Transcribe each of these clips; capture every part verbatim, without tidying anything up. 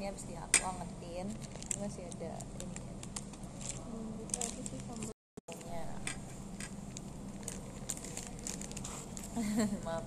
ini habis di aku angetin. Ini masih ada ini ya. Hmm, itu aja sih sambalnya. Maaf.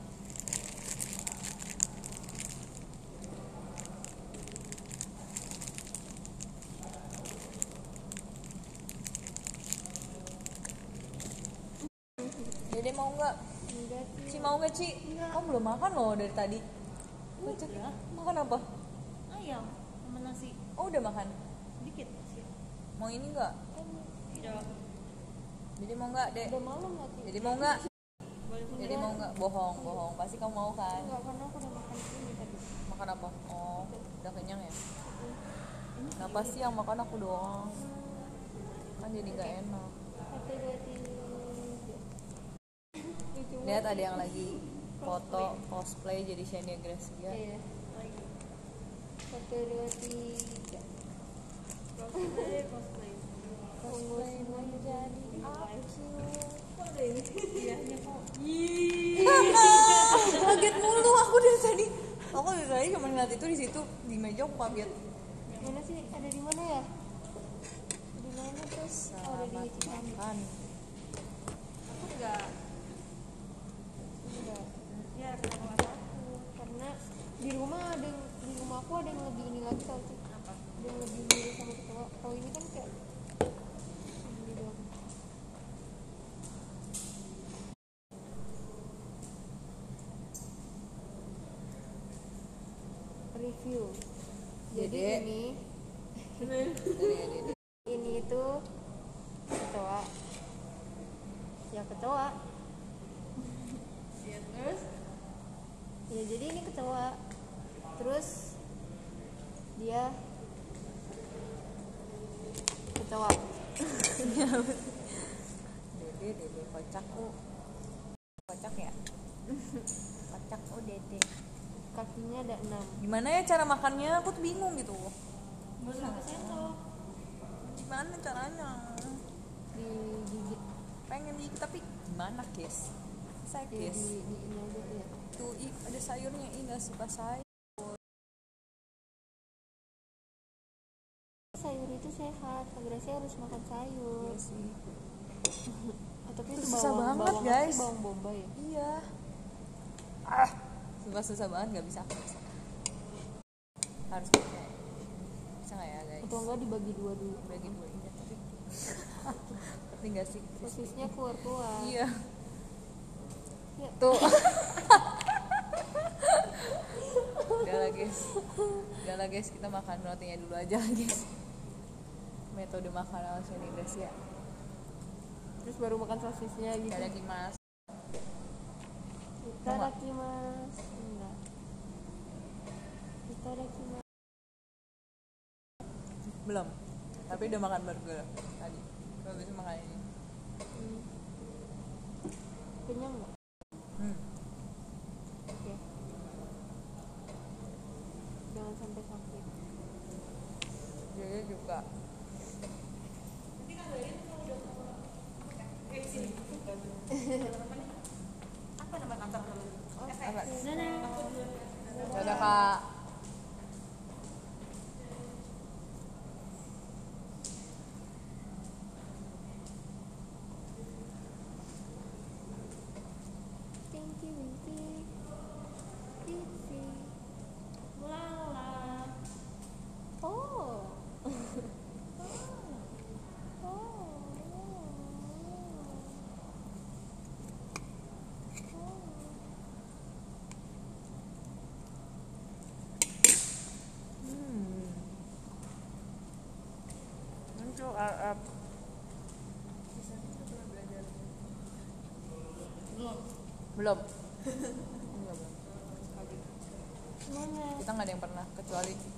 Dede mau nggak? Enggak sih. Ci mau nggak Ci? Enggak. Kamu belum makan loh dari tadi. Bocah. Udah. Makan apa? Ayam sama nasi Oh udah makan. sedikit sih. Mau ini nggak? Tidak. Dede mau nggak Dek? Udah malam nggak sih? Dede mau nggak? Boleh Dede mau nggak? Bohong bohong. Pasti kamu mau kan? Enggak, karena aku udah makan ini tadi. Makan apa? Oh udah kenyang ya? Kenapa sih yang makan aku doang? Kan jadi nggak enak. Satu dua tiga. Lihat ada yang lagi foto cosplay jadi Shania Gracia. Iya. Lagi. Satu dua tiga. Cosplay cosplay. Cosplay menjadi aku. Kok ada ini? Iya, kok. Kaget mulu aku dari tadi. Aku dari tadi cuma ngeliat itu di situ di meja aku kaget. Mana sih? Ada di mana ya? Di mana terus? Oh, ada di Selamat Cikambi. makan. Aku enggak. Enggak. Ya, kenapa nggak aku? Karena di rumah ada yang, di rumah aku ada yang lebih ini lagi tau sih. Apa? Ada yang lebih mirip sama ketua. Kalau ini kan kayak ini doang. Review. Jadi Dede. ini Dari Dede. ini itu kecoa. Ya kecoa. Ya terus? Ya jadi ini kecoa. Terus dia kecoa. Dede Dede kocak oh. Kocak ya? Kocak oh Dede. Kakinya ada enam. Gimana ya cara makannya? Aku tuh bingung gitu. Boleh pakai sendok. Gimana caranya? Digigit. Pengen digigit tapi gimana guys? Saya Di, guys. di, di ini aja ya. Tuh ih, ada sayurnya, ih nggak suka sayur. Sayur itu sehat. Agresi harus makan sayur. Iya sih. Oh, tapi Itu itu susah bawang, banget, bawang apa guys. sih? Bawang bombay ya. Iya. Ah, susah susah banget nggak bisa aku bisa. Harus pakai. Bisa nggak ya guys? Atau enggak dibagi dua dulu. Bagi dua ini tapi. Tapi nggak sih. Sosisnya keluar-keluar. Iya. Ya. Tuh. Udah lah guys. Udah lah guys, kita makan rotinya dulu aja guys. Metode makan ala Shania Gracia. Terus baru makan sosisnya gitu. Itadakimasu. Itadakimasu. Enggak. Itadakimasu. Belum. Tapi udah makan burger tadi. Kalau bisa makan ini. Hmm. Kenyang enggak? Hmm. Oke. Jangan sampai sakit. Jadi juga. Apa nama kantor kamu? Oh, Apa? Dadah. Dadah Kak. Tinky Winky. Dipsy. Lala. Oh. Hmm. Muncul R F. Belum. Enggak, belum. Mana? Kita nggak ada yang pernah kecuali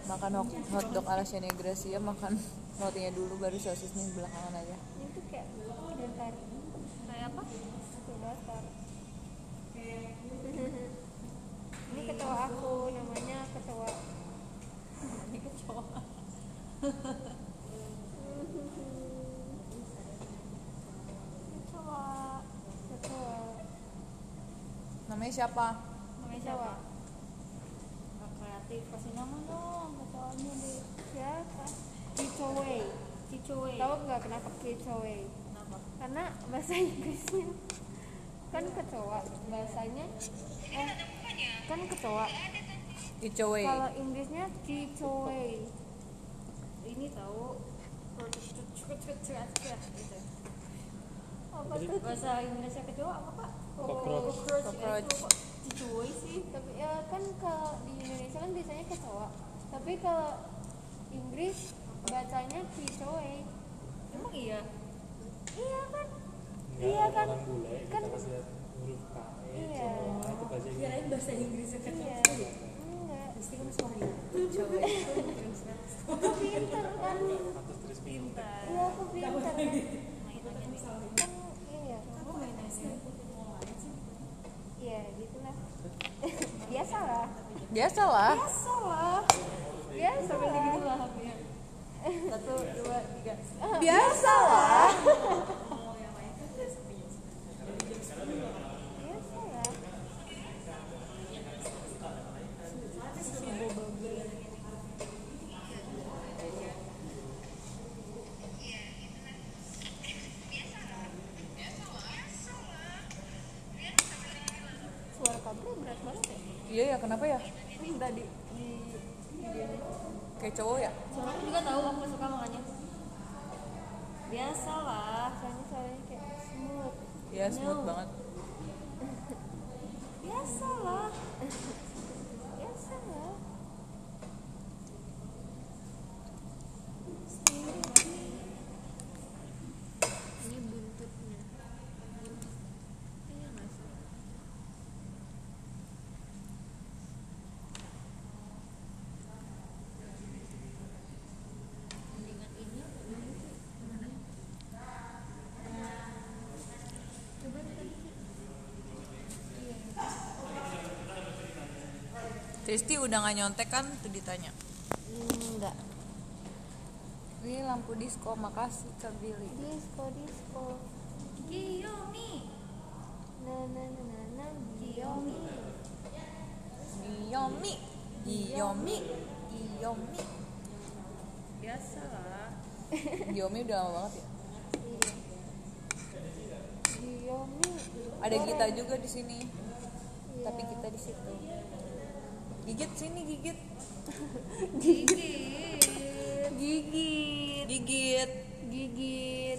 makan hot- hotdog ala Shania Gracia, makan rotinya dulu baru sosisnya belakangan aja. Ini tuh kayak daftar. Kayak apa? Tuh daftar. Ini ketua aku, namanya ketua. Ini kecoa. Ketua. Ketua. Namanya siapa? Namanya siapa? Nggak kreatif, kasih nama dong kecoanya deh. Siapa? Kicowe. Cicowe. Tahu nggak kenapa Kicowe? Kenapa? Karena bahasa Inggrisnya kan kecoa, bahasanya eh kan kecoa. Icowe. Kalau Inggrisnya Kicowe. Ini tahu gitu. Apa tuh? Bahasa Indonesia kecoa apa Pak? Cockroach. Cockroach. Cockroach. Itu kok Cicowe sih. Tapi ya kan kalau di Indonesia kan biasanya kecoa. Tapi kalau Inggris bacanya Kicowe. Emang iya? Iya kan? Enggak, Iya kan? orang bule kita Kan- kasih lihat huruf K E Iya. coba itu bahasa Inggris. Kirain bahasa Inggrisnya Iya. kecoa. Enggak. Pasti kamu sorry. Icowe. Aku pinter kan? Atas tulis bingung. Pintar. Iya aku pinter kan? Mainannya nih. Kan iya. Kamu mainannya. Iya gitulah. Biasalah. Biasalah. Biasalah. Biasa Sampai gitu lah H P-nya. Satu, dua, tiga. Biasalah. Oh, yang lain kan udah sepi. Biasalah. Suara kabel berat banget ya? Iya ya, kenapa ya? Tadi di videonya. Kayak cowok ya? Soalnya aku juga tahu aku suka makanya. Biasalah. Soalnya suaranya kayak smooth. Iya, smooth No. banget. Biasalah. Biasalah. Ini buntutnya. Iya nggak sih? Mendingan ini mana? Coba tadi. Iya. Tristi udah gak nyontek kan? Tuh ditanya. Enggak. Ini lampu disco, makasih Kak Billy. Disco disco. Kiyomi. Na na na na na. Giyomi. Giyomi. Giyomi. Giyomi. Biasalah. Giyomi udah lama banget ya. Iya. Giyomi. Ada Gita juga di sini. Iya. Tapi kita di situ. Gigit sini, gigit. Gigit. Gigit. Gigit. Gigit.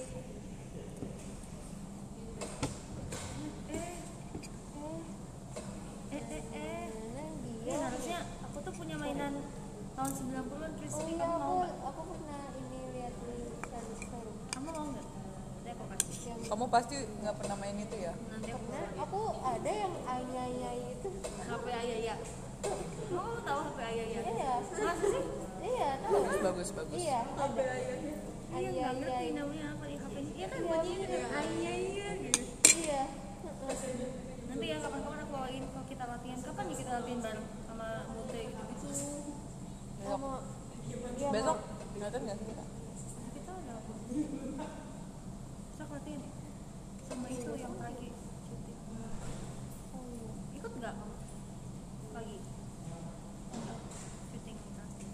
Eh eh eh. Nah, Ya dia. harusnya aku tuh punya mainan tahun sembilan puluhan Chris. Oh iya, Kamu mau aku nggak? aku pernah ini lihat di Charlie Store. Kamu mau nggak? Nanti aku kasih. Yang Kamu pasti nggak pernah main itu ya? Nanti aku pernah kasih. aku ada yang ayah-ayah itu. H P ayah ya. Kamu tahu H P ayah ya? Iya. Masa sih? Iya, tahu. Bagus, bagus, bagus. Iya, ada. Iya nggak ngerti Ayah-ayah. namanya apa di H P ini. Iya kan Iya, bunyinya bener. kayak ayah ya gitu. Iya. Nanti ya kapan-kapan aku bawain kalau kita latihan. Kapan ya kita latihan bareng sama Mute gitu-gitu? Besok. Sama iya, Besok mau- nonton nggak sih kita? Kita ada apa? Besok latihan ya? Sama itu yang pagi syuting. Oh, iya. Ikut nggak kamu? Pagi? Syuting nanti.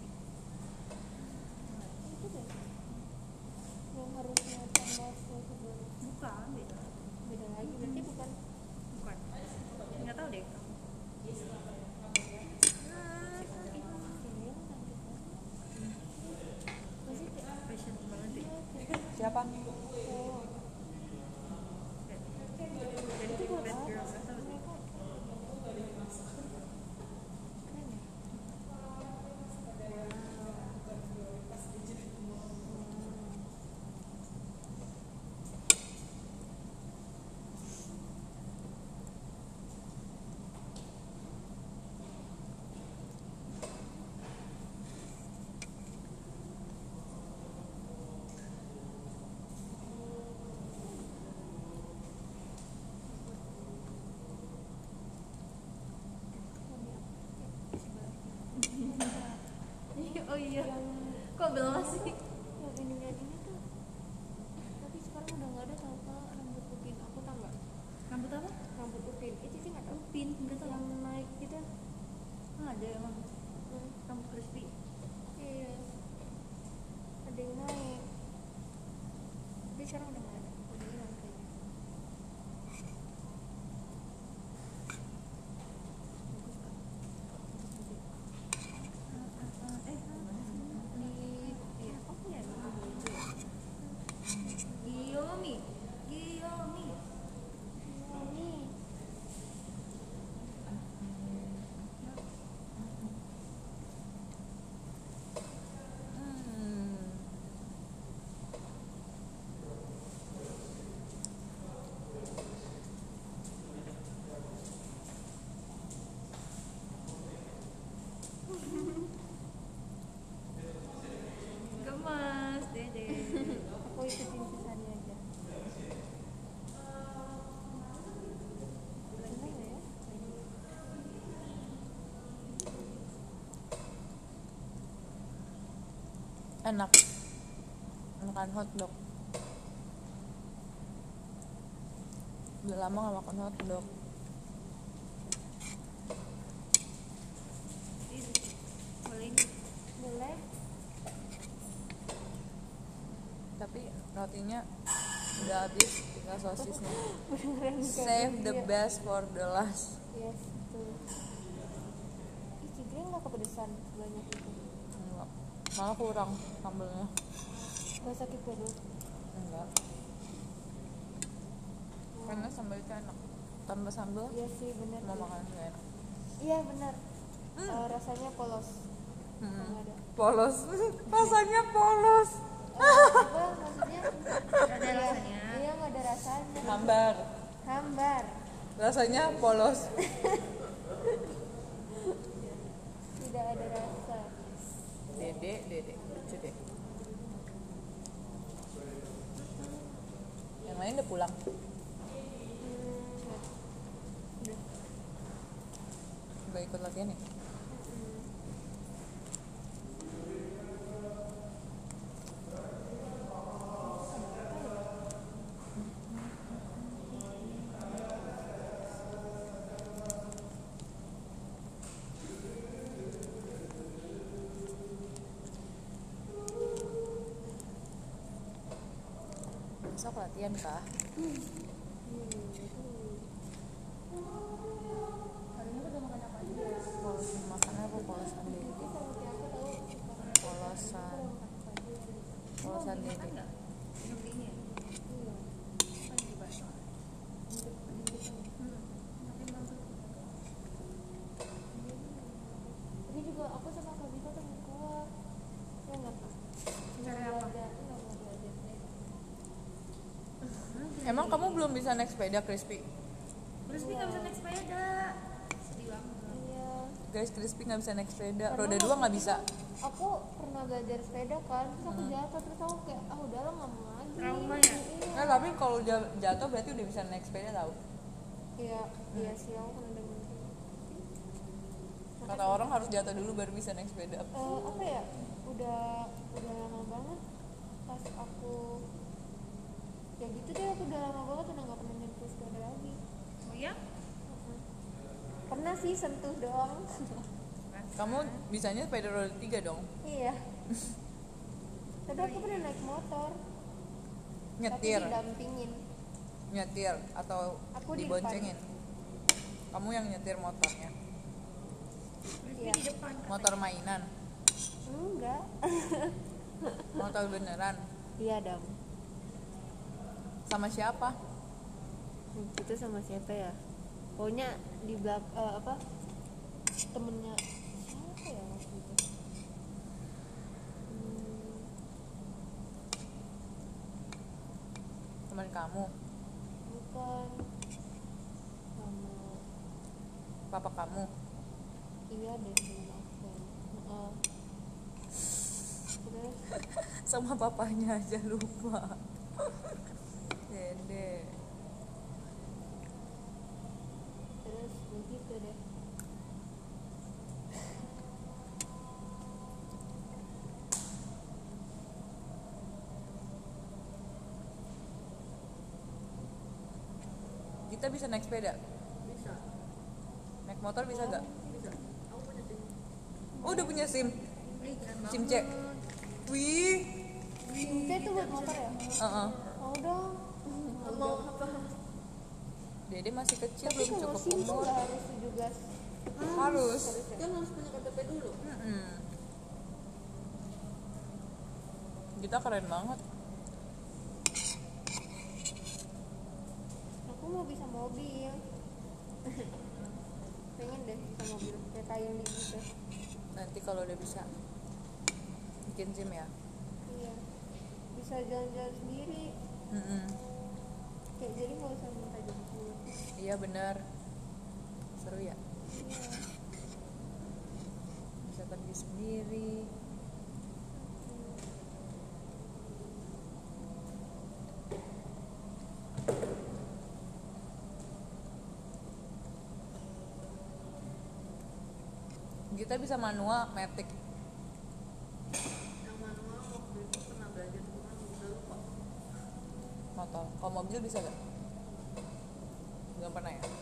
Itu deh. Yang harusnya tanggal sebelum Bukan, beda. beda lagi berarti bukan. Bukan. Nggak tahu deh kamu. iya. yang Kok belum sih? yang ininya ini tuh, tapi sekarang udah nggak ada tau kak, rambut upin aku tau nggak, Rambut apa? rambut upin itu sih nggak tahu Pin, enggak tahu. yang naik gitu. Ah, ada emang Hmm. rambut crispy. Iya, ada yang naik tapi sekarang udah nggak ada, udah hilang kayaknya. Bagus kak. Eh, Di iya apa ya namanya itu ya? Giyomi. Giyomi. Ini Hmm. Gemas, Dede. aku ikutin sisanya aja. Gimana ya? Enak makan hotdog. Udah lama gak makan hotdog. Ini. Boleh ini. Boleh. Tapi rotinya udah habis, tinggal sosisnya. Beneran kayak Save the dia. best for the last. Yes, betul. Ih, Cigreng nggak kepedesan banyak itu. Enggak, malah kurang sambelnya. Gak sakit perut. Enggak, karena sambelnya enak. Tambah sambel Iya sih benar. mau makan nggak enak. Iya benar. Eh, rasanya polos. Hmm. Nggak ada. Polos. Rasanya polos. Eh, apa maksudnya? Ada Iya, rasanya. Iya nggak ada rasanya. Hambar. Hambar. Rasanya polos. Tidak ada rasa. Dede, dede, lucu deh. Yang lain udah pulang. Hmm. Udah. Gak ikut latihan ya? Besok latihan kah? Hari ini udah makan apa aja? Polosan makan apa? Polosan dede. Ini sama kayak aku tahu. Polosan. Polosan Makan dede. nggak? Minum ini ya? Iya. Kan di bakso. Hmm. Makin bagus. Tadi juga aku sama Kak Vita pengen keluar. Ya nggak Kak? Cari Mau apa? belajar, nggak mau belajar. Emang kamu belum bisa naik sepeda, Crispy? Crispy nggak bisa naik sepeda. Sedih banget. Iya. Guys, Crispy nggak bisa naik sepeda. Karena Roda dua waktu nggak itu bisa. Aku pernah belajar sepeda kan, terus aku jatuh, terus aku kayak ah udahlah nggak mau lagi. Trauma ya? Iya. Nah, tapi kalau ja- jatuh berarti udah bisa naik sepeda tau. Iya, iya sih aku pernah dengar. Kata orang harus jatuh dulu baru bisa naik sepeda. Eh, apa ya? Udah udah lama banget pas aku ya gitu deh, aku udah lama banget udah nggak pernah nyentuh sepeda lagi. Oh ya? Pernah sih sentuh doang. Kamu bisanya sepeda roda tiga dong. Iya. Tapi aku pernah naik motor, Nyetir, tapi didampingin. nyetir atau Aku di diboncengin. Kamu yang nyetir motornya. Crispy Iya. di depan. katanya. Motor mainan, Enggak. motor beneran. Iya dong. Sama siapa? Itu sama siapa ya? Pokoknya di belak eh, apa? Temennya siapa ya waktu itu? Hmm, Teman kamu, bukan sama papa kamu. iya deh sama aku. Heeh. Terus Sama papanya aja lupa. Dede. terus begitu deh. Kita bisa naik sepeda? Bisa. Naik motor bisa gak? Bisa. Aku punya SIM. Oh udah punya SIM? Eh, keren SIM C? banget. Wih. SIM C tuh buat motor ya? Uh-uh. Mau dong. Mau apa? Dede masih kecil, Tapi belum kalau cukup SIM tuh umur. nggak harus tujuh belas. Harus. Kan harus punya K T P dulu. Mm-mm. Kita keren banget. Aku mau bisa mobil. Pengen deh bisa mobil kayak kayak gitu. Nanti kalau udah bisa bikin SIM ya. Iya. Bisa jalan-jalan sendiri. Mm-mm. Kayak jadi nggak usah minta jemput. Iya benar. Seru ya. Iya. Bisa pergi sendiri. Kita bisa manual, matic. Yang manual waktu itu pernah belajar cuman udah lupa. Motor. Kalau mobil bisa gak? Belum pernah ya?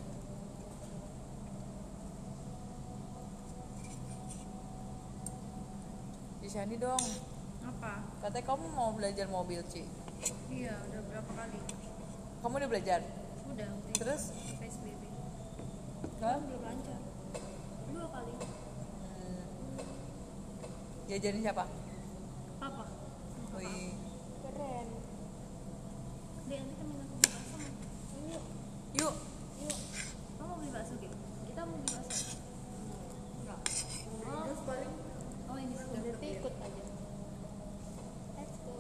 Disani dong. Apa? Katanya kamu mau belajar mobil, Ci. Iya, udah berapa kali? Kamu udah belajar? Udah. udah. Terus? P S B B. Hah? Belum lancar. Dua kali. Hmm. Diajarin siapa? Apa? Wih. Keren. Dek, nanti temen aku beli bakso. Yuk. Yuk. Yuk. Kamu mau beli bakso, Gek? Kita mau beli bakso. Enggak. Terus paling oh ini sudah Berarti ikut aja. Let's go.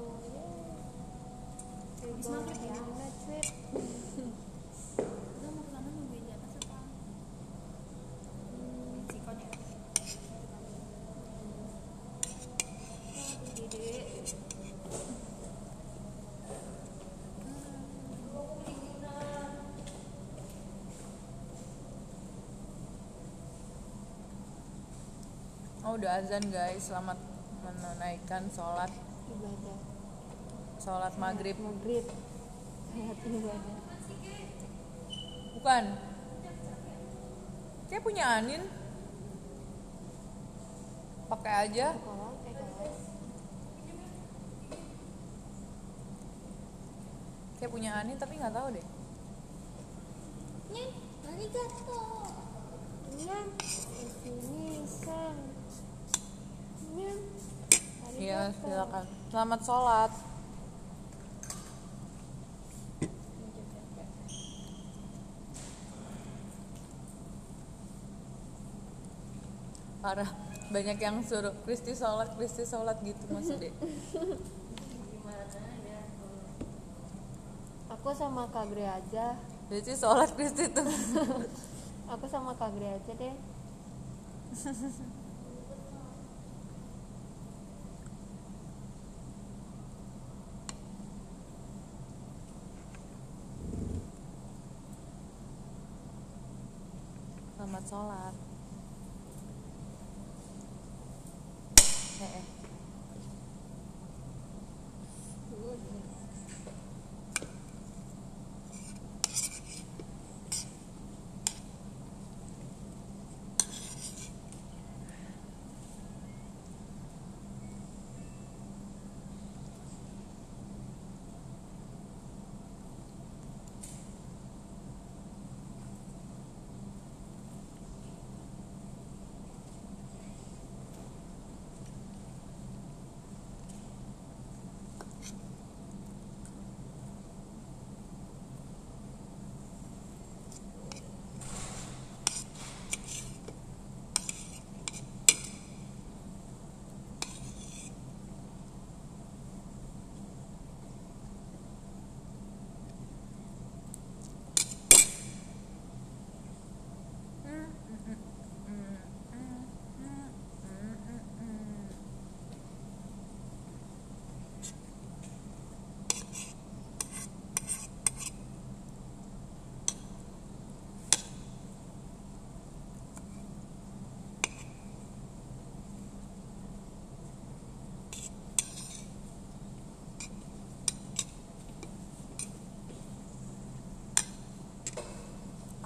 Yeay. Habis maghrib ya. Gimana, Cwit? Kita mau ke sana nungguin di atas apa? Hmm, sikon ya. Dede. Oh udah azan guys. Selamat menunaikan sholat Ibadah. sholat maghrib. Maghrib. Salat ibadah. Bukan. Kayak punya Anin. Pakai aja. Sekolah kayak kelas. Kayak punya Anin tapi nggak tahu deh. Nyen, arigato. Nyen, sini san. Nyen. Iya arigato. silakan. Selamat sholat. Parah. Banyak yang suruh Kristi sholat, Kristi sholat gitu maksudnya. Aku sama Kak Gre aja. Jadi sholat Kristi tuh. Aku sama Kak Gre aja deh. Selamat sholat. Eh, eh.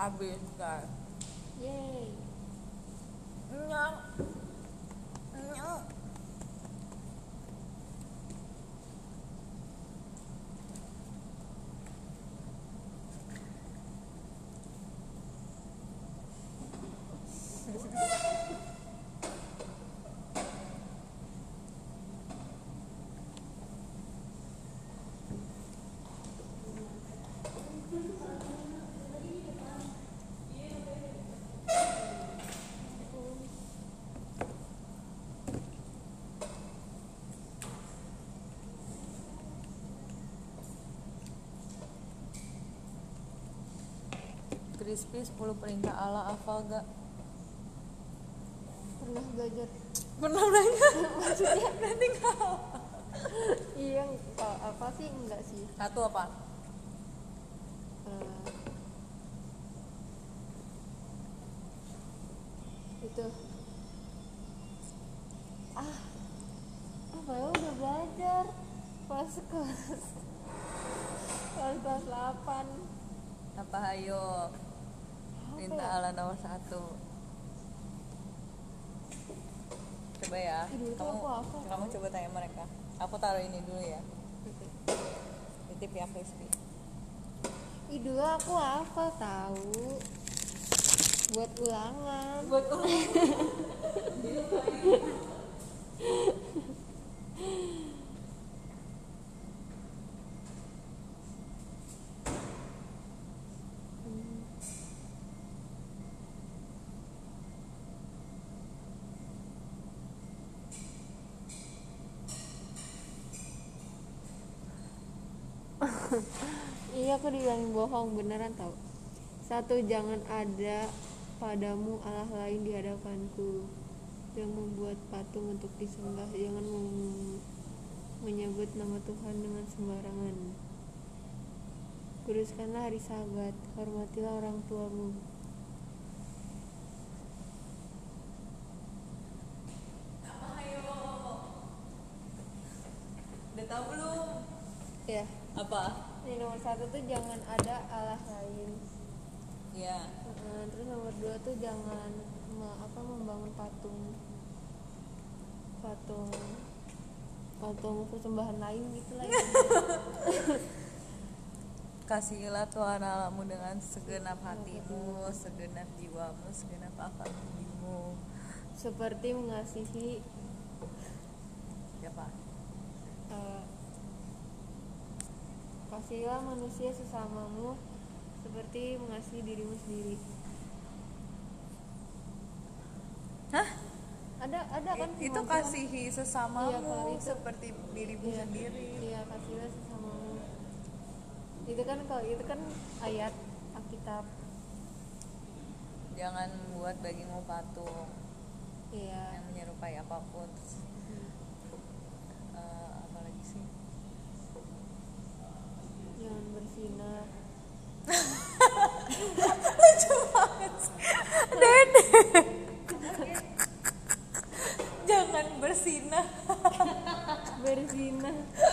habis kan. Yeay. Nyang. Nyang. Crispy sepuluh perintah Allah hafal gak? Pernah belajar. Pernah belajar? Maksudnya berarti gak hafal. Iya, kalau apa sih enggak sih. Satu apa? Eh, itu ah apa ya udah belajar kelas kelas kelas kelas delapan. Apa hayo? Perintah ya? Allah nomor satu. Coba ya. Ih, dulu tuh Kamu, aku hafal. kamu coba tanya mereka. Aku taruh ini dulu ya. Titip ya Crispy. Ih, dulu aku hafal tahu buat ulangan. Buat Iya, aku dibilangin bohong beneran tau. Satu, jangan ada padamu Allah lain di hadapanku yang membuat patung untuk disembah. Jangan mem- menyebut nama Tuhan dengan sembarangan. Kuduskanlah hari Sabat, hormatilah orang tuamu. udah tahu belum? Ya, Apa? ini nomor satu tuh jangan ada Allah lain. Ya. Uh, terus nomor dua tuh jangan me- apa membangun patung patung patung persembahan lain gitu lah. Kasihilah Tuhan Allahmu dengan segenap hatimu, segenap jiwamu, segenap akal budimu. Seperti mengasihi Siapa? uh, kasihilah manusia sesamamu seperti mengasihi dirimu sendiri. Hah? Ada ada kan Itu kemampuan? kasihi sesamamu Iya, kalau itu- seperti dirimu Iya, sendiri. iya, kasihilah sesamamu. Itu kan kalau itu kan ayat Alkitab. Jangan membuat bagimu patung Iya. yang menyerupai apapun. Terus, Hmm. eh, apa lagi sih? Jangan berzina. Lucu banget sih. Dede. Jangan bersinah. Berzina.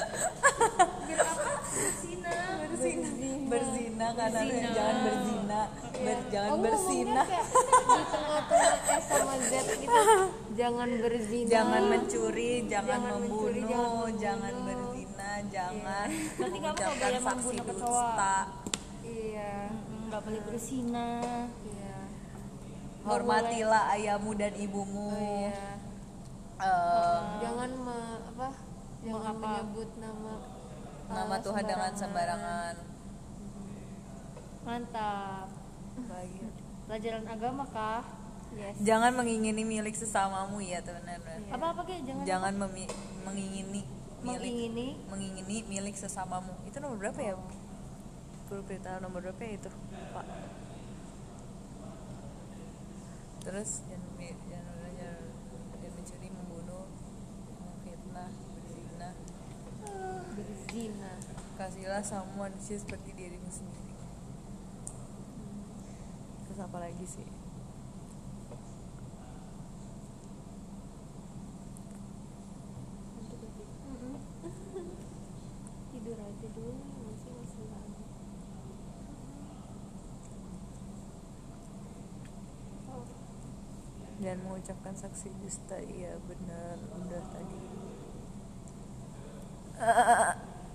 Berzina. Berzina. Berzina karena Berzina. jangan berzina. Ber- jangan Oh, bersinah. ngomongnya kayak di tengah-tengah S sama Z gitu. Jangan berzina. Jangan mencuri, jangan, Jangan mencuri, membunuh, jangan jangan membunuh. berzina, jangan Nanti kamu nggak mengucapkan boleh saksi membunuh kecoa. dusta. Iya. Nggak boleh berzina. Iya. Hormatilah ayahmu dan ibumu. Oh, iya. Em, Jangan me- apa? Jangan Mengapa? menyebut nama nama Allah Tuhan dengan sembarangan. Mantap. Lagi. Pelajaran agama kah? Yes. Jangan mengingini milik sesamamu ya teman-teman. Iya. Apa-apa kayak jangan. Jangan memi- mengingini milik Mengingini. mengingini milik sesamamu. Itu nomor berapa ya? Perlu perintah nomor berapa ya itu? Pak. Terus jangan mi- jangan jangan, jangan mencuri, membunuh, memfitnah, berzina. Berzina. Kasihlah sama manusia seperti dirimu sendiri. Terus apa lagi sih? Tidur aja dulu nih, masih masih lama. dan mengucapkan saksi dusta. Iya benar, udah tadi. Ah.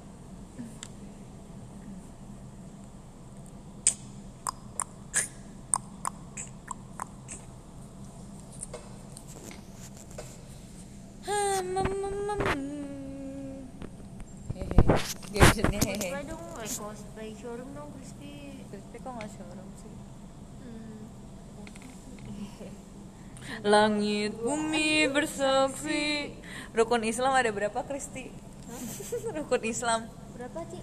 Hehe, captionnya hehe. Cosplay dong, eh cosplay showroom dong Crispy. Crispy kok nggak showroom sih? Hmm. Langit bumi bersaksi. Rukun Islam ada berapa, Kristi? Rukun Islam Berapa Ci?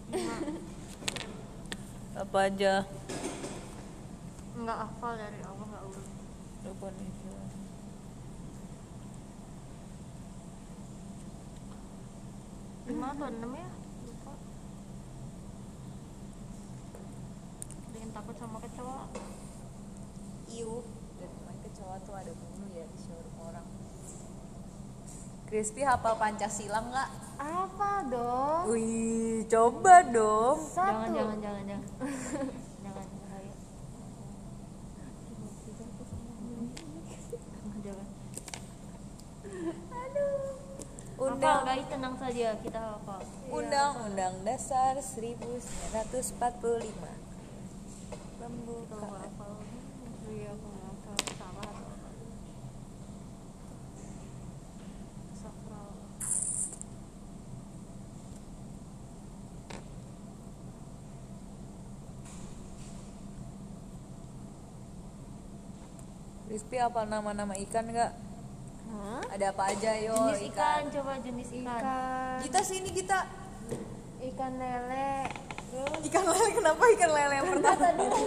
apa aja? Nggak hafal dari awal, nggak urut. Rukun Islam. Lima atau enam ya? Lupa. Ada yang takut sama kecoa. Iu. Dan main kecoa tuh ada mulu ya di showroom orang. Crispy hafal Pancasila nggak? Apa dong? Wih, coba dong. Satu. Jangan, jangan, jangan, jangan. Jangan, bahaya. Jangan. Aduh. Undang Hafal guys, tenang saja, kita hafal. Undang-Undang Dasar seribu sembilan ratus empat puluh lima. Tahu nggak Pembukaan. hafal? Iya, aku nggak hafal. Salah atau apa? Sakral. Crispy hafal nama-nama ikan nggak? Hah? Ada apa aja yo? Jenis ikan, coba jenis ikan. Ikan. Kita sini kita. Ikan lele. Ikan lele, kenapa ikan lele yang pertama?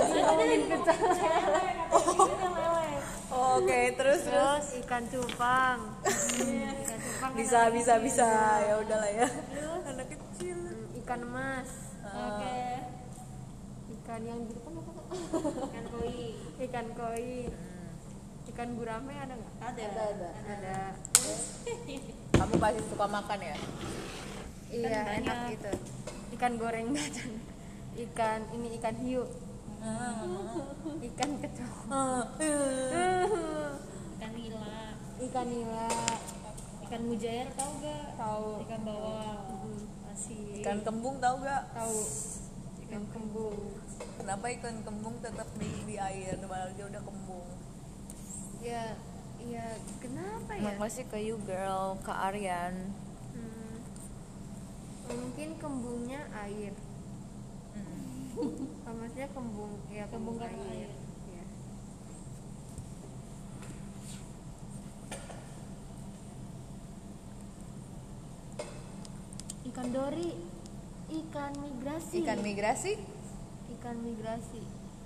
Oke, terus terus. Terus ikan cupang. Ikan cupang. Bisa enak. bisa bisa. Ya udahlah ya. Anak kecil. Hmm, Ikan emas. Oke. Ikan yang di depan apa? Ikan koi. Ikan koi. Ikan gurame ada nggak? Ada, ada. Ada. Kamu pasti suka makan ya? Iya, enak gitu. Ikan goreng kacang. Ikan ini ikan hiu. Ikan kecoa. Ikan nila, Ikan nila. ikan mujair tahu gak? Tahu. Ikan bawal, asin. Ikan kembung tahu gak? Tahu. Ikan kembung. Kenapa ikan kembung tetap di, di air padahal dia udah kembung? Ya, ya kenapa ya? Makasih ke you girl, ke Aryan. Hmm. Mungkin kembungnya air. Oh, maksudnya kembung, ya kembung, Kembung karena air. air. Ya. Ikan dori, ikan migrasi. Ikan migrasi? Ikan migrasi.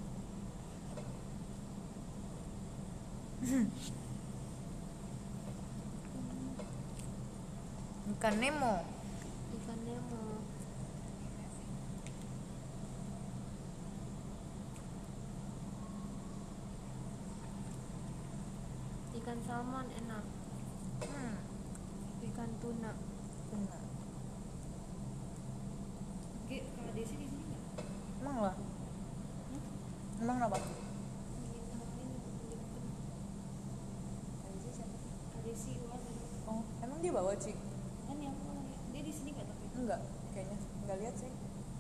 Ikan Nemo. Ikan Nemo. Ikan salmon enak. Hmm. Ikan tuna. Tuna. Oke, kalau Desi di sini nggak? Emang lah. Emang apa? Desi luar Oh, emang dia bawa Ci? kan yang dia di sini nggak tapi Enggak, kayaknya enggak lihat sih.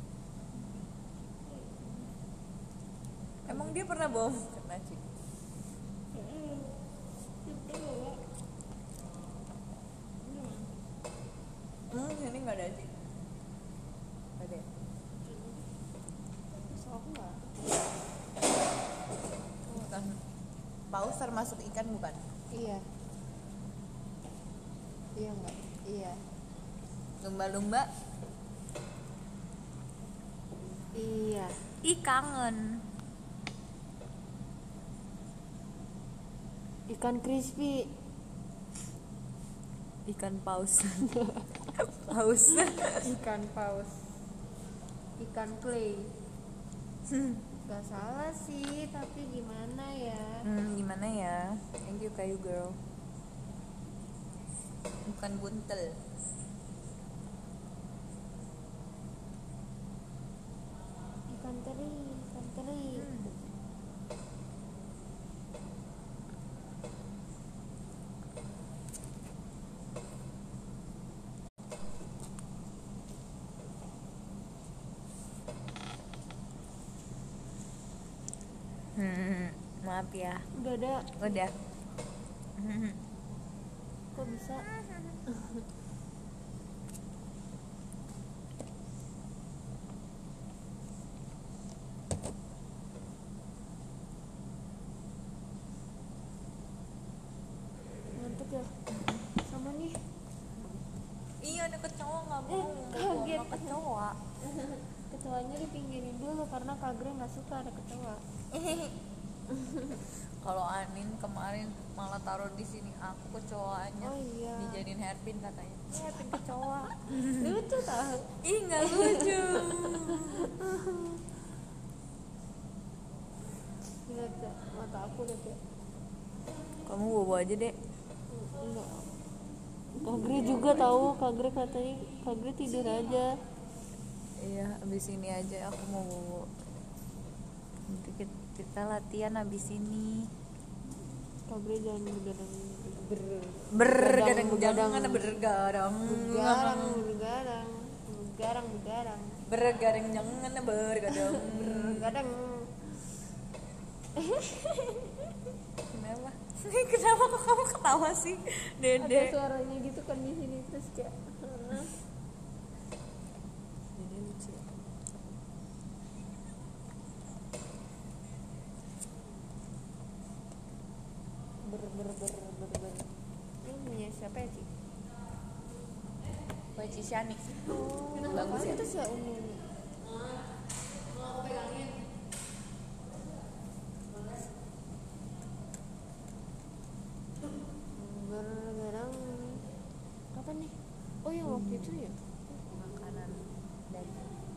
Emang dia pernah bawa kena Ci? Hmm, ini enggak ada Ci. Ada ya? Aku nggak. Bukan. Paus termasuk ikan bukan? Iya. Iya nggak? Iya. Lumba-lumba? Iya. Ih kangen. Ikan crispy. Ikan paus. Paus. Ikan paus. Ikan clay. Gak salah sih, tapi gimana ya? Hmm, gimana ya? Thank you kayu girl. Bukan buntel. Ikan teri, ikan teri. maaf ya. Udah ada. Udah. Kok bisa? Ngantuk ya? Sama nih. Iya ada kecoa nggak Eh, mau. kaget. Sama kecoa. Kecoanya dipinggirin dulu karena Kak Gre nggak suka ada kecoa. Kalau Anin kemarin malah taruh di sini aku kecoanya. Oh iya. Dijadiin hairpin katanya. Ini hairpin kecoa. Lucu tau. Ih nggak lucu. Lihat ya, mata aku lihat ya. Kamu bobo aja deh. Enggak. Kak Gre juga tahu, Kak Gre katanya Kak Gre tidur aja. Iya abis ini aja aku mau bobo. Nanti kita, kita latihan abis ini. Kak Gre jangan begadang. Ber Bergadang begadang. jangan bergadang. Begarang, begarang, begarang, begarang, Bergadang jangan bergadang. begadang. Kenapa? Kenapa kok kamu ketawa sih, Ada Dede? suaranya gitu kan di sini terus kayak. Dede lucu. Ber ber ber ber ber. Ini punya siapa ya, Ci? Kue Cishani. Oh, Bagus ya? itu sih ya Uni. Bergarang. Apa nih? Oh yang waktu itu ya? Makanan dan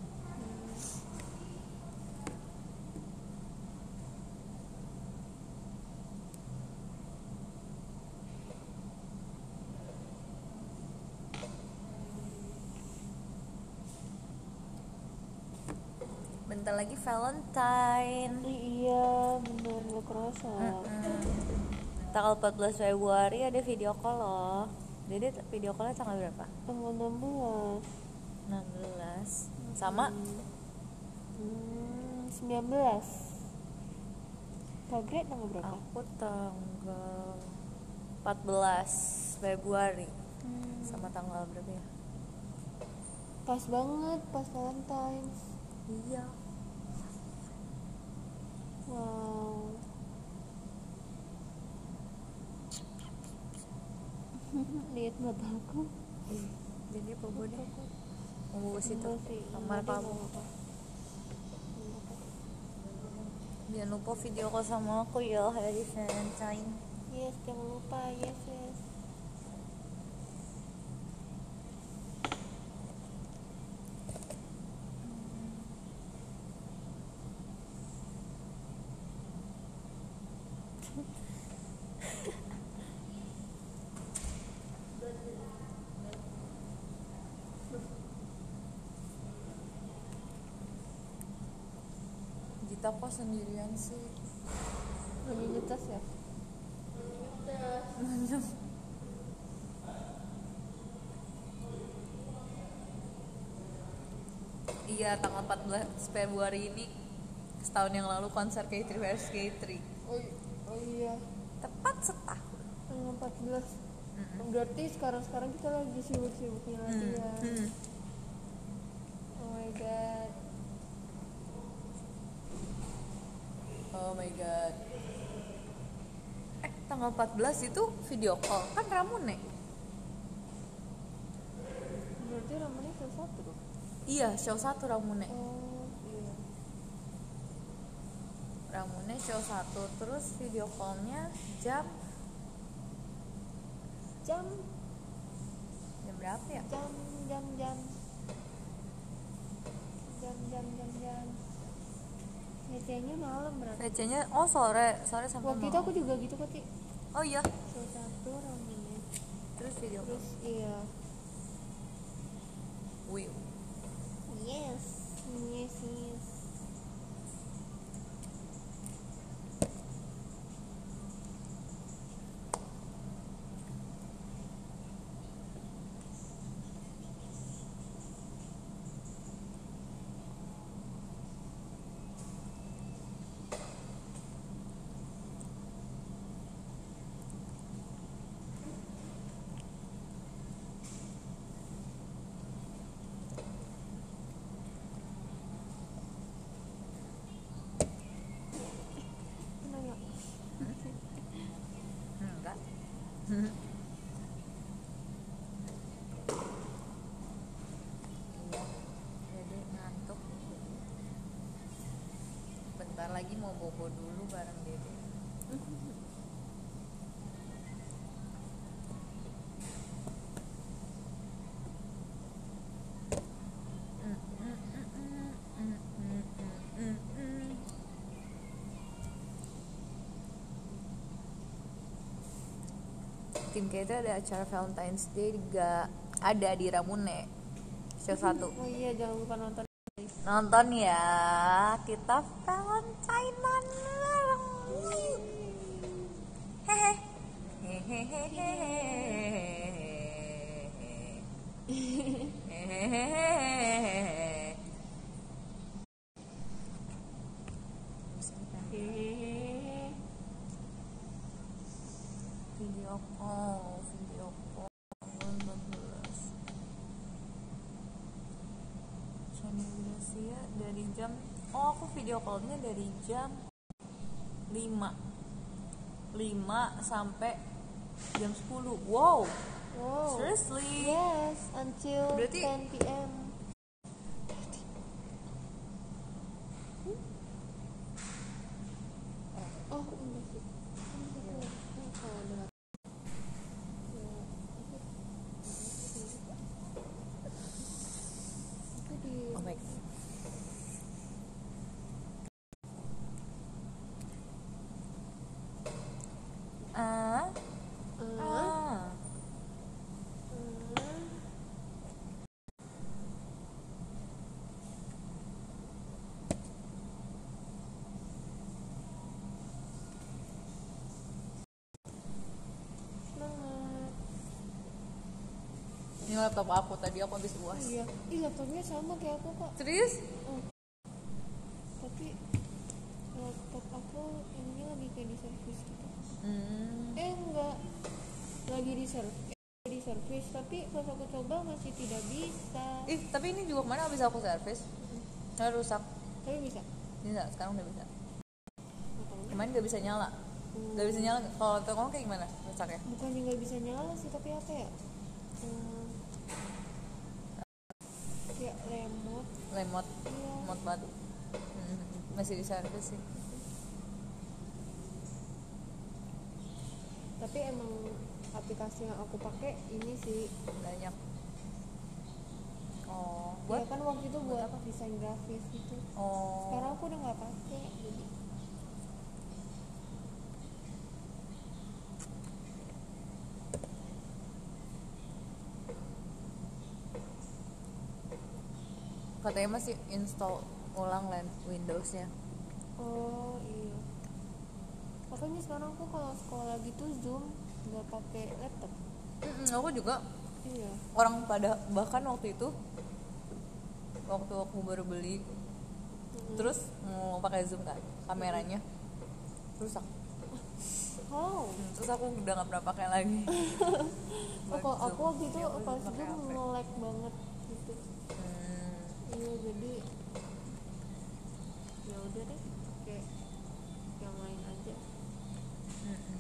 bentar lagi Valentine. Iya, benar nggak kerasa. Tanggal empat belas Februari ada video call loh. Dede video callnya tanggal berapa? Tanggal enam belas. enam belas. Sama Hmm, sembilan belas. Kak Gre tanggal berapa? aku tanggal empat belas Februari. Hmm, Sama tanggal berapa ya? pas banget, pas Valentine. Iya. Wow. Lihat mata aku. Jadi bobo deh. Mau bobo situ. Enggak sih, Kamar enggak deh, kamu. enggak apa-apa. Jangan lupa video call sama aku ya hari Valentine. Yes, jangan lupa. Yes, yes. Gita kok sendirian sih? Lagi ngetes ya? Iya, tanggal empat belas Februari ini setahun yang lalu konser K tiga versus K tiga. Oh, i- oh iya. Tepat setahun. Tanggal empat belas. Mm-mm. Berarti sekarang-sekarang kita lagi sibuk-sibuknya lagi Hmm, ya. hmm. Oh my god. Oh my god. Eh, tanggal empat belas itu video call kan Ramune. Berarti ramanya ke satu dong. Iya, show satu Ramune. Oh iya. Ramune show satu, terus video callnya jam Jam jam berapa ya? jam jam jam jam jam jam jam Ngecenya malam berarti. Recehnya oh sore, sore sampai Waktu itu malam. aku juga gitu kok, Ti. Oh iya, Show satu ramenya. terus video call. Terus iya. Wih. Yes. Yes, yes. lagi mau bobo dulu bareng Dede. Tim kita ada acara Valentine's Day gak ada di Ramune show satu. Oh iya, jangan lupa nonton. Nonton ya, kita Valentinean bareng. Hehe. Hehehe. Hehehe. Hehehe. Video call, video call. Channel Gracia dari jam, oh aku video callnya dari jam lima sampai jam sepuluh. Wow, Wow. seriously? Yes, until Berarti- ten p.m. Oh, enggak sih. Oh, kalau ada- Ya, itu di Oh my god. Ah, Eh, ah. eh, semangat. Ini laptop aku tadi aku habis uas. Iya, ih laptopnya sama kayak aku kak. Serius? Oh. Tapi laptop aku ini lagi kayak di servis gitu. Hmm. Eh enggak, lagi di servis, di servis. Tapi pas aku coba masih tidak bisa. Ih, tapi ini juga kemana habis aku servis? Nggak rusak. Tapi bisa. Bisa, sekarang udah bisa. Atau Kemarin nggak bisa nyala. Nggak bisa nyala. Kalau laptop kamu kayak gimana rusaknya? bukan nggak bisa nyala sih, tapi apa ya? Hmm, kayak remote. Lemot, Iya. lemot banget. Hmm, masih di servis sih. Tapi emang aplikasi yang aku pakai ini sih. Banyak. Oh, Ya buat? kan waktu itu buat desain grafis gitu. Oh. Sekarang aku udah nggak pakai. Jadi Katanya masih install ulang land Windows-nya. oh iya. Makanya sekarang aku kalau sekolah gitu Zoom nggak pakai laptop. Mm-mm, aku juga. Iya. Orang pada bahkan waktu itu waktu aku baru beli terus mau pakai zoom kan kameranya rusak. Oh. Hmm, terus aku udah nggak pernah pakai lagi. Oh, Buat kalau aku Zoom. waktu itu Ya, aku pas pakai Zoom H P. nge-lag banget gitu. Hmm, Iya, jadi ya udah deh pakai yang lain aja. mm-mm.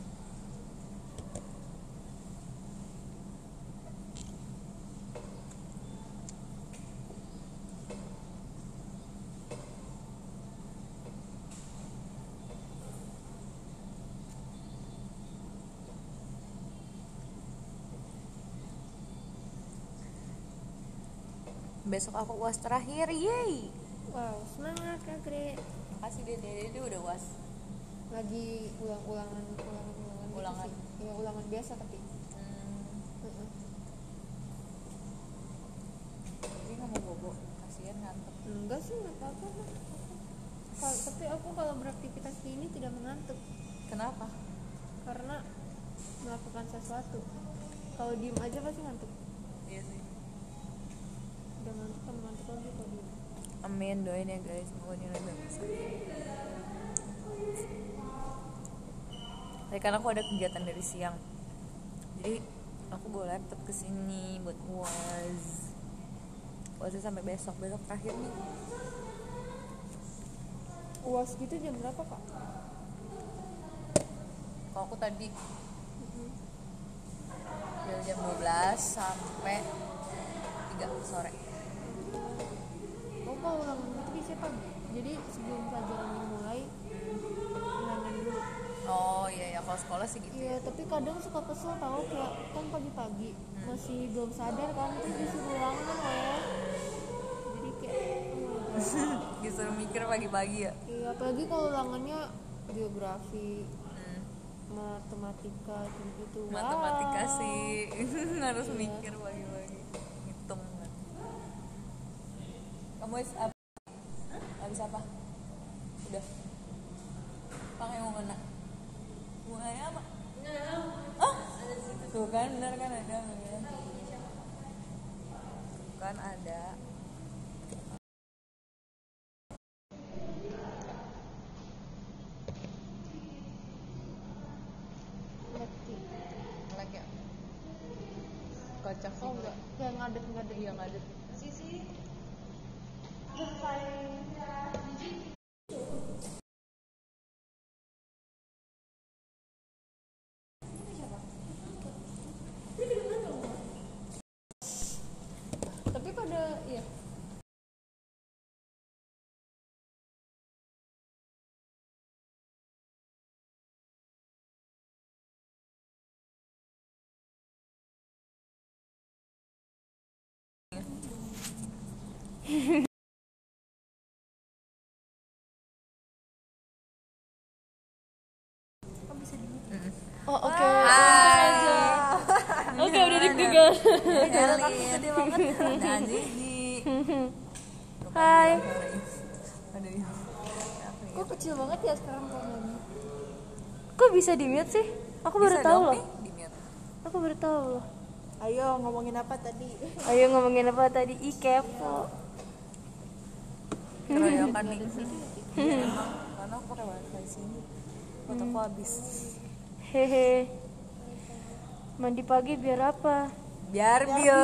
Besok aku uas terakhir, yeay. Wow, semangat Kak Gre. Makasih deh, Dede dia udah uas. Lagi ulang-ulangan ulangan ulangan Ulangan. gitu sih. Ya ulangan biasa tapi. Hmm, Heeh. dia nggak mau bobo, kasihan ngantuk. Enggak sih, enggak apa-apa mah. Kal- tapi aku kalau beraktivitas ini tidak mengantuk Kenapa? karena melakukan sesuatu. Kalau diem aja pasti ngantuk. Iya sih. Udah ngantuk sama ngantuk lagi kalau diem. Amin, doain ya guys, semoga ini udah bisa. Tadi kan aku ada kegiatan dari siang, jadi aku bawa laptop ke sini buat uas. Uasnya sampai besok, besok terakhir nih. Uas gitu jam berapa Kak? Kalau aku tadi dari jam dua belas sampai tiga sore. Oh, kalau ulangan gitu bisa pagi. Jadi sebelum pelajaran dimulai ulangan dulu. Oh iya ya, kalau sekolah sih gitu Iya, ya. tapi kadang suka kesel tahu kayak kan pagi-pagi masih belum sadar kan terus disuruh ulangan loh. Jadi kayak oh my God. Disuruh mikir pagi-pagi ya. Iya, apalagi kalau ulangannya geografi, Hmm. matematika gitu. Matematika Wah. sih harus Iya. mikir pagi-pagi, hitung kan. Kamu is apa? Habis apa? Udah. Pakai mau kena? Bunganya apa? Oh, tuh kan benar kan ada ya. Kan ada. Ngerti. Ngelek ya? Kocak sih. Oh enggak, kayak ngadet-ngadet. Iya ngadet. Tapi pada iya. Oh oke. Ah. Oke udah deg-degan. Helin. Gede banget. Dan Gigi. Hai. Aduh. iya. Kok kecil banget ya sekarang kameranya? Kok bisa di mute sih? Aku baru Bisa tahu dong loh. nih di mute. Aku baru tahu loh. Ayo ngomongin apa tadi? Ayo ngomongin apa tadi? Ih kepo. Keroyokan nih. Iya emang karena aku pakai wifi sini. Fotoku habis. Hehe. Mandi pagi biar apa? Biar bio.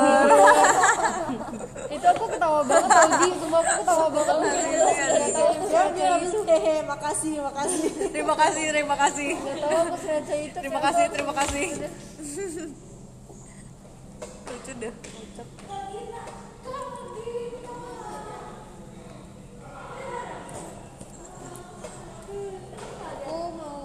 Itu aku ketawa banget tau Ji, sumpah aku ketawa banget. Gak tau aku Ya, serasa dia itu. habis hehe, makasih, makasih. Terima kasih, terima kasih. Gak tau aku serasa itu. Terima kasih, terima kasih. Lucu deh. Aku mau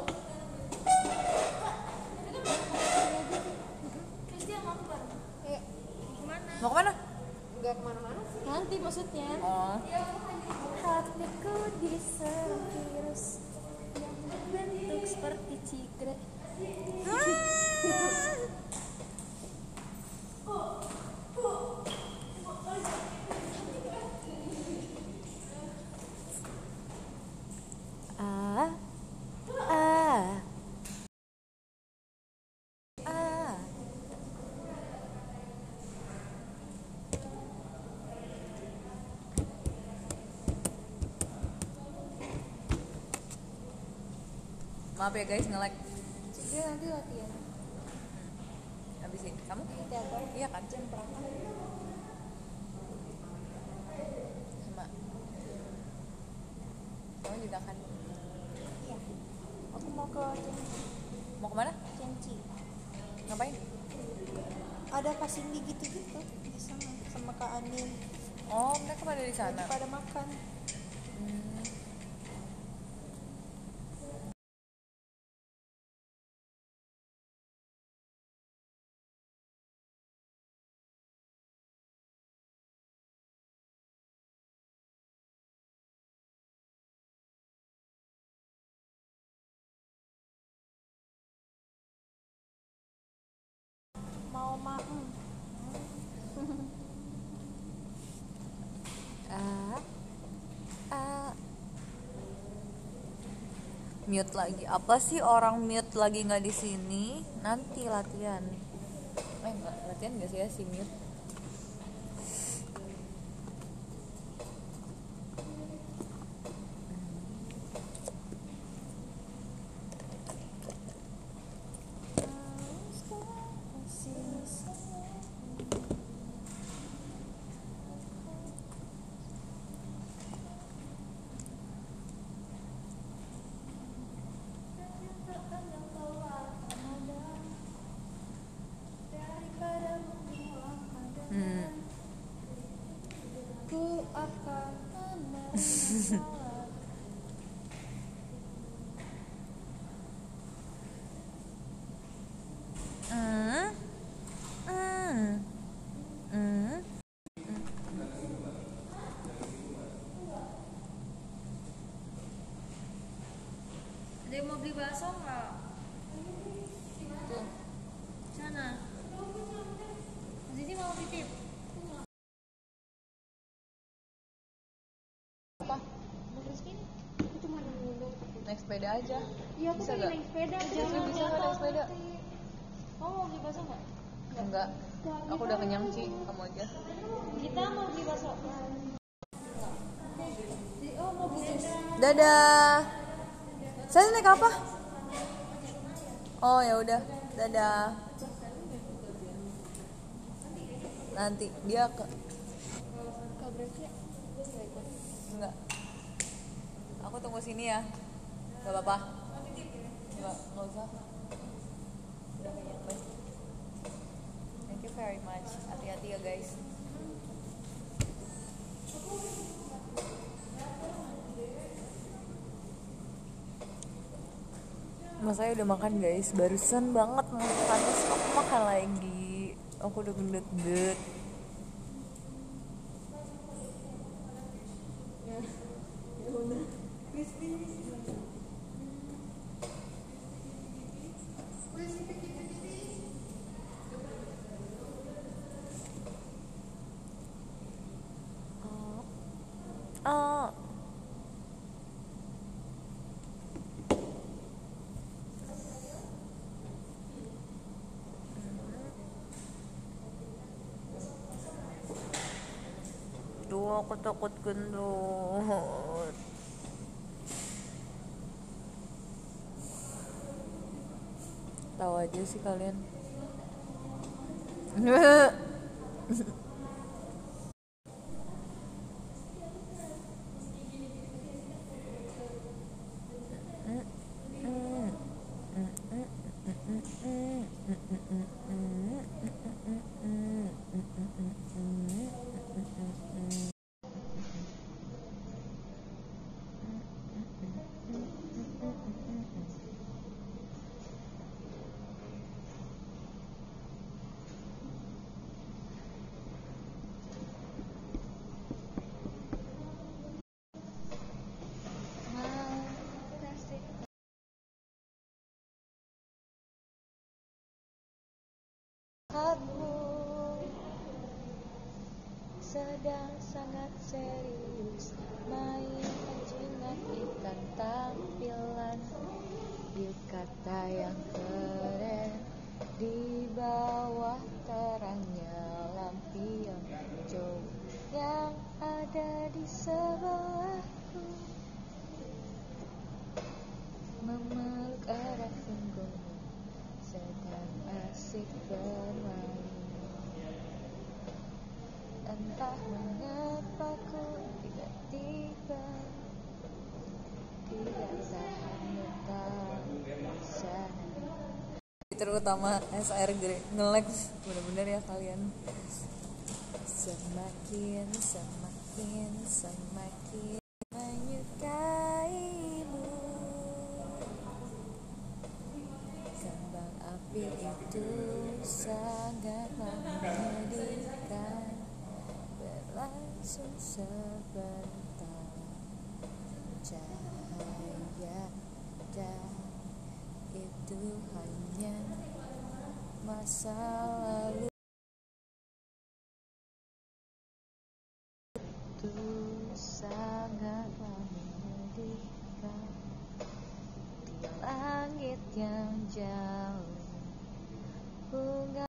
Eh, Mau kemana? gak kemana-mana sih. Nanti maksudnya. Oh. Hatiku diserang virus yang berbentuk seperti cigre. Ah, ah, ah. Maaf ya guys, nge-lag. Dia nanti latihan. Habisin. Kamu? Teater. Iya kan? Jam berapa? Sama. Kamu juga kan? Iya. Aku mau ke Cenci. Mau kemana? Cenci. Ngapain? Ada kasih gitu-gitu di sana sama Kak Anin. Oh, mereka pada di Lagi sana. pada makan. Hmm. Mau maem. Ah, ah. Mute lagi. Apa sih orang mute lagi nggak di sini? Nanti latihan. Eh, nggak latihan nggak sih ya si mute? Hmm. Ku akan menerima beli bakso nggak? Tuh. Sana. Jadi mau titip. Apa? Mau beli segini? Itu mana? Naik sepeda aja. Iya aku Bisa pengen gak? naik sepeda. Bisa, bisa nggak naik sepeda? Kamu mau beli bakso nggak? Enggak. Aku udah kenyang sih, kamu aja. Kita mau beli bakso. Oh mau beli jus. Dadah. Saya naik apa? Oh ya udah, dadah. Nanti dia ke enggak. Aku tunggu sini ya. Gak apa-apa. Enggak, enggak usah. Udah kenyang, bye. Thank you very much. Hati-hati ya guys. Mas saya udah makan guys, barusan banget mau makan, terus aku makan lagi. Aku udah gendut-gendut. Oh. Duh, aku takut gendut. Tahu aja sih kalian. Aku sedang sangat serius main jinak ikan tampilan yukata yang keren di bawah terangnya lampion jauh yang ada di sebelahku memeluk erat punggungmu sedang asik bermain. Entah mengapa ku tiba-tiba tidak tahan letak di sana. Terutama S R nge-lag bener-bener ya kalian. Semakin, semakin, semakin menyukaimu. Kembang api itu sangatlah menyedihkan, berlangsung sebentar, cahaya dan itu hanya masa lalu. Itu sangatlah menyedihkan di langit yang jauh. Bunga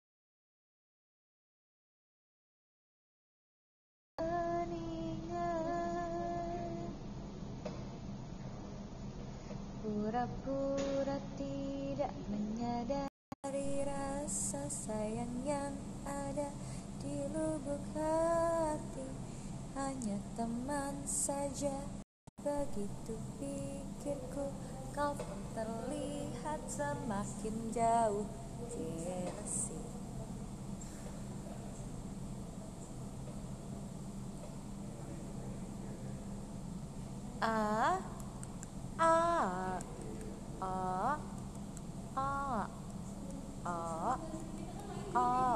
beningan, pura-pura tidak menyadari rasa sayang yang ada di lubuk hati. Hanya teman saja, begitu pikirku, kau pun terlihat semakin jauh. Jealousy. Ah, ah, ah, ah, ah, ah,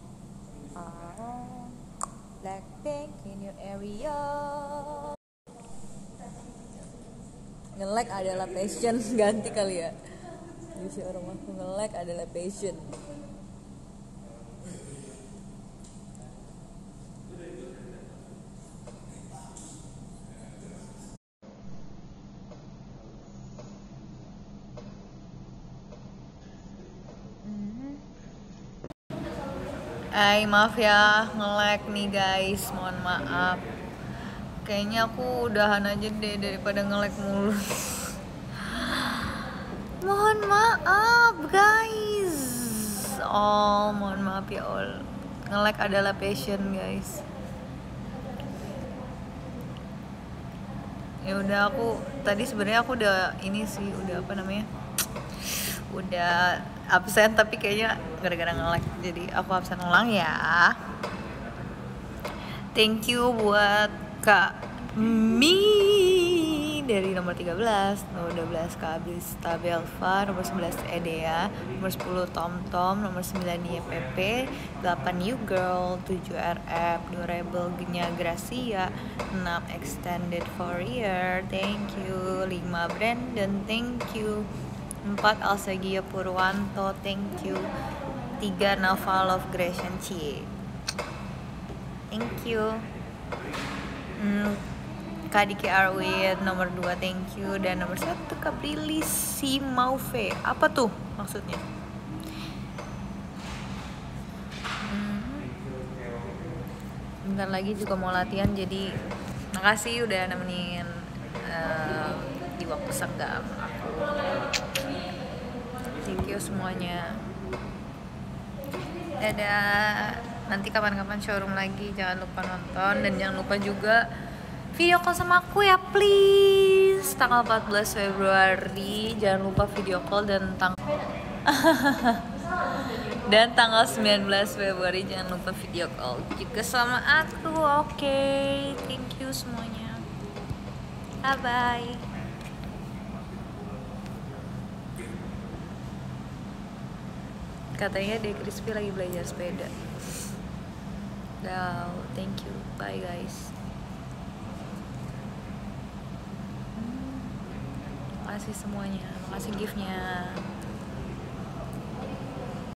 ah. Blackpink in your area. Nge-lag adalah passion. Ganti kali ya. Jadi orang aku nge-lag adalah passion. Ay, maaf ya, nge-lag nih guys, mohon maaf. Kayaknya aku udahan aja deh daripada nge-lag mulu. Mohon maaf guys. Oh, mohon maaf ya all. Nge-lag adalah passion guys. Ya udah, aku tadi sebenarnya aku udah ini sih, udah apa namanya? Udah absen tapi kayaknya gara-gara nge-lag jadi aku absen ulang ya. Thank you buat Kak Mi dari nomor tiga belas, nomor dua belas Kak Ablista Belva, nomor sebelas Edea, nomor sepuluh Tom Tom, nomor sembilan Y P P, delapan You Girl, tujuh R F, dua Rebel Genya Gracia, enam Extended Fourier, thank you, lima Brandon, thank you, empat Alsagia Purwanto, thank you, tiga Naval of Gratian Cie, thank you, hmm, K D K Arwin nomor dua, thank you, dan nomor satu Kaprilly Si Mauve. Apa tuh maksudnya? Hmm. Bentar lagi juga mau latihan, jadi makasih udah nemenin uh, di waktu senggang aku. Thank you semuanya. Dadah. Nanti kapan-kapan showroom lagi, jangan lupa nonton dan jangan lupa juga video call sama aku ya please. Tanggal empat belas Februari jangan lupa video call, dan tang dan tanggal sembilan belas Februari jangan lupa video call juga sama aku. Oke, okay. Thank you semuanya. Bye bye. Katanya Dek Crispy lagi belajar sepeda. Wow, thank you. Bye guys. Makasih semuanya, makasih giftnya.